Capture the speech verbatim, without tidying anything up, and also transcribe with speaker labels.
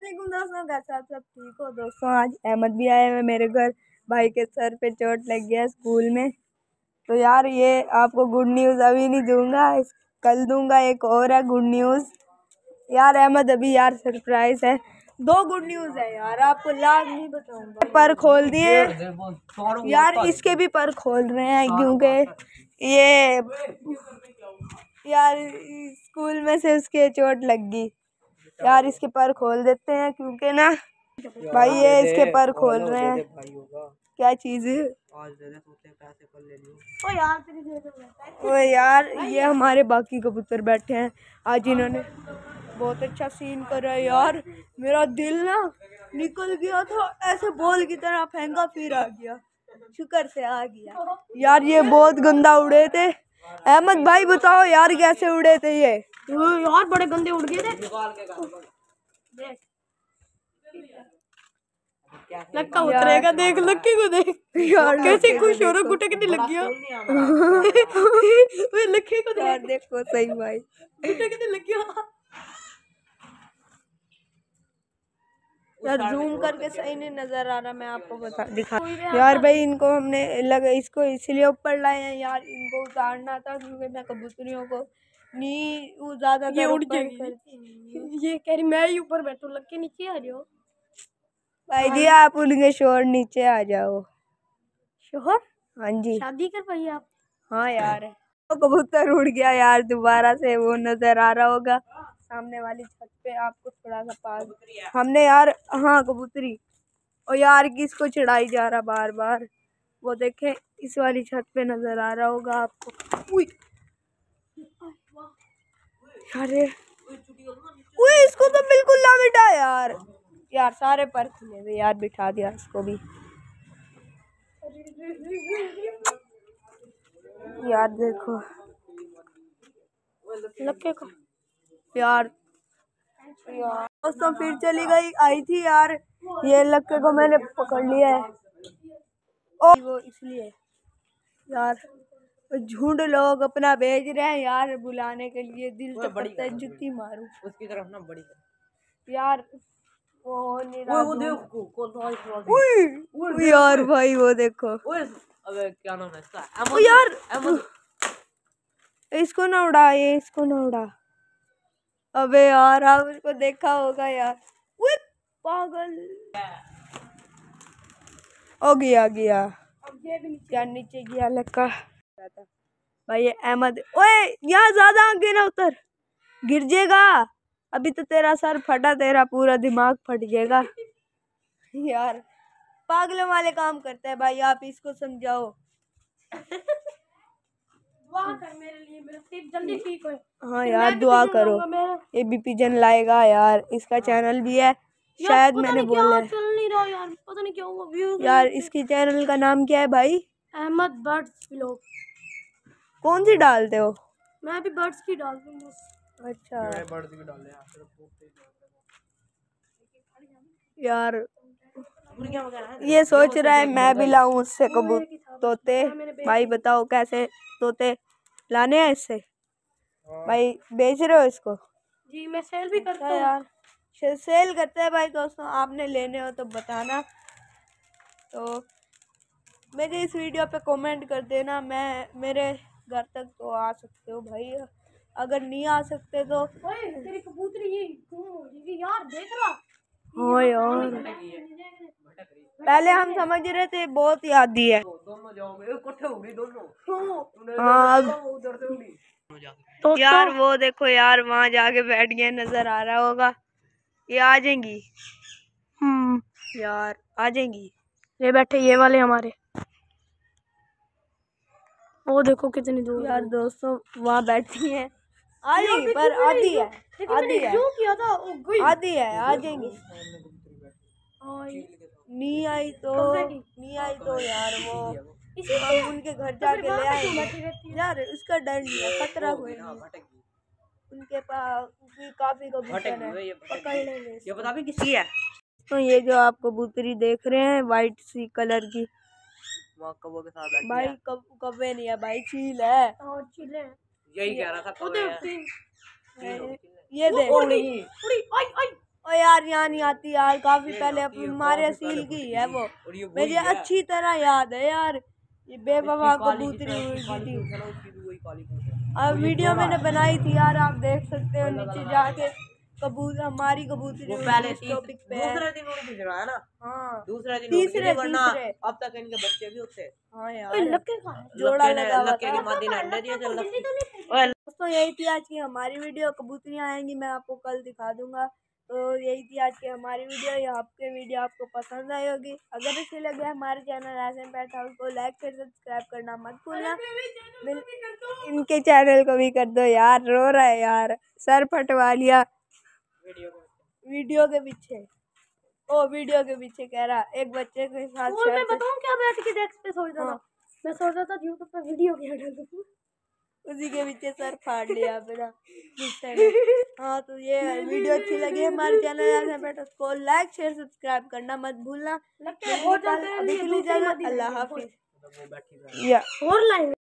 Speaker 1: वालेकुम दोस्तों, कैसे आप सब ठीक हो। दोस्तों आज अहमद भी आए हुए मेरे घर, भाई के सर पे चोट लग गया स्कूल में। तो यार ये आपको गुड न्यूज़ अभी नहीं दूंगा, कल दूंगा। एक और है गुड न्यूज़ यार अहमद, अभी यार सरप्राइज है। दो गुड न्यूज़ है यार, आपको लाभ नहीं बताऊंगा। पर खोल दिए यार, इसके भी पर खोल रहे हैं क्योंकि ये यार स्कूल में से उसके चोट लग गई यार। इसके पर खोल देते हैं क्योंकि ना भाई ये इसके पर खोल रहे हैं। क्या चीज है ओ यार, ओ यार ये हमारे बाकी कबूतर बैठे हैं। आज इन्होंने बहुत अच्छा सीन करा है यार। मेरा दिल ना निकल गया था, ऐसे बॉल की तरह फेंका फिर आ गया। शुक्र से आ गया यार। ये बहुत गंदा उड़े थे। अहमद भाई बताओ यार कैसे उड़े थे ये।
Speaker 2: यार बड़े गंदे उड़ गए थे। लक्का उतरेगा, देख लक्की को देख यार कैसे खुश हो रहा, गुटे कितनी लग गया। वे लक्की को देख,
Speaker 1: देखो सही भाई
Speaker 2: गुटे कितनी लग गया
Speaker 1: यार। जूम करके सही नहीं नजर आ रहा, मैं आपको बता दिखा यार। भाई इनको हमने लगा इसको इसलिए ऊपर लाए हैं यार, इनको उतारना था क्योंकि मैं कबूतरियों को नहीं ज्यादा
Speaker 2: ये उड़ जाएगी। ये कह रही मैं ही ऊपर बैठू, लक्की नीचे आ जाओ।
Speaker 1: भाई जी आप उनके शोर नीचे आ जाओ।
Speaker 2: शोहर?
Speaker 1: हाँ जी,
Speaker 2: शादी कर पाई आप?
Speaker 1: हाँ यार। तो कबूतर उड़ गया यार दोबारा से, वो नजर आ रहा होगा सामने वाली छत पे आपको थोड़ा सा पास। हमने यार हाँ कबूतरी, और यार किसको चढ़ाई जा रहा बार बार, वो देखें इस वाली छत पे नजर आ रहा होगा आपको। अरे उई, इसको तो बिल्कुल ना बिठा यार। यार सारे पर खुले हुए यार, बिठा दिया इसको भी यार। देखो
Speaker 2: लक्के को
Speaker 1: यार, यार दोस्तों फिर चली गई आई थी यार। ये लक्के को मैंने पकड़ लिया है। ओ वो इसलिए यार झुंड लोग अपना भेज रहे हैं यार बुलाने के लिए। दिल तो करता है जुत्ती मारूं
Speaker 3: उसकी तरफ ना बड़ी
Speaker 1: यार। वो नहीं रहा।
Speaker 3: वो देखो कौन सा
Speaker 1: उई यार भाई वो देखो।
Speaker 3: अबे क्या नाम है इसका?
Speaker 1: ओ यार इसको ना उड़ा, ये इसको ना उड़ा। अबे यार आप उसको देखा होगा यार। उई पागल ओ गया गया यार, नीचे गया लक्का भाई। ये अहमद ओए यहाँ ज्यादा आगे ना उतर, गिर जाएगा। अभी तो तेरा सर फटा, तेरा पूरा दिमाग फट जाएगा यार। पागलों वाले काम करता है भाई, आप इसको समझाओ।
Speaker 2: दुआ कर मेरे लिए, मेरा सिर जल्दी ठीक हो।
Speaker 1: हाँ यार दुआ करो, ये भी पिजन लाएगा यार। इसका चैनल भी है शायद, मैंने बोला
Speaker 2: चल नहीं रहा यार, पता नहीं क्या हुआ। व्यूज
Speaker 1: यार इसकी चैनल का नाम क्या है भाई?
Speaker 2: Ahmed birds vlog.
Speaker 1: कौन सी डालते हो?
Speaker 2: मैं भी बर्ड्स की डालता हूँ।
Speaker 1: अच्छा
Speaker 3: बर्ड्स की डाले
Speaker 1: यार, ये सोच रहा है मैं भी लाऊं उससे कबूतर तोते। भाई बताओ कैसे तोते लाने हैं इससे? भाई बेच रहे हो इसको?
Speaker 2: जी मैं सेल भी करता हूँ
Speaker 1: यार। सेल करते हैं भाई। दोस्तों आपने लेने हो तो बताना, तो मेरे इस वीडियो पे कमेंट कर देना। मैं मेरे घर तक तो आ सकते हो भाई, अगर नहीं आ सकते तो
Speaker 2: तेरी कबूतरी ये गुम हो जाएगी यार, देख रहा।
Speaker 1: हाँ यार पहले हम समझ रहे थे बहुत याद दी है।
Speaker 3: दोनों जाओगे इकट्ठे होंगे दोनों।
Speaker 1: हाँ तो यार वो देखो यार, वहाँ जाके बैठ गए, नजर आ रहा होगा। ये आ जाएंगी।
Speaker 2: हम्म
Speaker 1: यार आ जाएंगी।
Speaker 2: ये बैठे ये वाले हमारे, वो देखो कितनी दूर
Speaker 1: यार। दोस्तों वहाँ बैठी हैं, आ जाएंगी पर आधी है, आधी है
Speaker 2: किया था
Speaker 1: आधी है, आ जाएंगी। नहीं आई तो नहीं आई तो यार वो हम उनके घर जाके ले आए यार। उसका डर नहीं है, खतरा कोई नहीं। उनके पास काफी कबूतर है, पकड़ लेंगे।
Speaker 3: ये बता भी किसकी है?
Speaker 1: तो ये जो आप कबूतरी देख रहे हैं वाइट सी कलर की,
Speaker 3: कबो के साथ
Speaker 1: भाई कब कब्बे नहीं है भाई, चील है।
Speaker 2: और चीले
Speaker 3: यही कह रहा था।
Speaker 1: ये देखो
Speaker 2: उड़ी उड़ी आई आई
Speaker 1: ओ यार यहाँ नहीं आती यार, काफी पहले अपने हमारे असील की है वो,
Speaker 3: और ये वही
Speaker 1: मुझे
Speaker 3: है।
Speaker 1: अच्छी तरह याद है यार। ये बेवफा कबूतरी हुई
Speaker 3: काली
Speaker 1: थी।
Speaker 3: पूंछ है ना, उसकी भी वही काली पूंछ है।
Speaker 1: अब वीडियो मैंने बनाई थी यार, आप देख सकते हो नीचे जाके। कबूतर हमारी कबूतरी
Speaker 3: वो पहले
Speaker 1: इस टॉपिक पे है।
Speaker 3: दूसरे दिन उड़ गुजरा है ना।
Speaker 1: हाँ
Speaker 3: दूसरे दिन
Speaker 1: तीसरे
Speaker 3: वरना
Speaker 1: तीसरे
Speaker 3: अब तक इनके बच्चे भी होते।
Speaker 1: हाँ यार
Speaker 2: लक्के का
Speaker 1: जोड़ा
Speaker 3: लक्के ने
Speaker 1: लगा हुआ
Speaker 3: लक्के
Speaker 1: था।
Speaker 3: की मादी ने अंडे दिए चल लक्की।
Speaker 1: दोस्तों यही थी आज की हमारी वीडियो। कबूतरियाँ आएंगी मैं आपको कल दिखा दूंगा। तो यही थी आज की हमारी वीडियो। ये आपके वीडियो आपको पसंद आई होगी। अगर अच्छी लगे हमारे चैनल एसएम पेट हाउस को लाइक शेयर सब्सक्राइब करना मत भूलना। मिल- इनके चैनल को भी कर दो यार, रो रहा है यार, सर फटवा लिया वीडियो के पीछे। ओ वीडियो के पीछे कह रहा एक बच्चे के साथ
Speaker 2: स्कूल में
Speaker 1: शर्त-
Speaker 2: बताऊं क्या, बैठ के डेस्क पे सोचता
Speaker 1: हाँ।
Speaker 2: था मैं, सोचता था यूट्यूब पे वीडियो क्या डालूं।
Speaker 1: उसी के पीछे सर फाड़ लिया मेरा गुस्से में। हाँ तो ये वीडियो अच्छी लगी हमारे चैनल पे उसको लाइक शेयर सब्सक्राइब करना मत भूलना।
Speaker 2: लगता है बहुत जाते हैं
Speaker 1: अभी के लिए
Speaker 2: दूसरी
Speaker 1: इजाजत,
Speaker 2: मदीना
Speaker 1: अल्लाह
Speaker 2: है।
Speaker 1: हाफिज।
Speaker 3: वो बैठी है।
Speaker 1: या
Speaker 2: और लाइन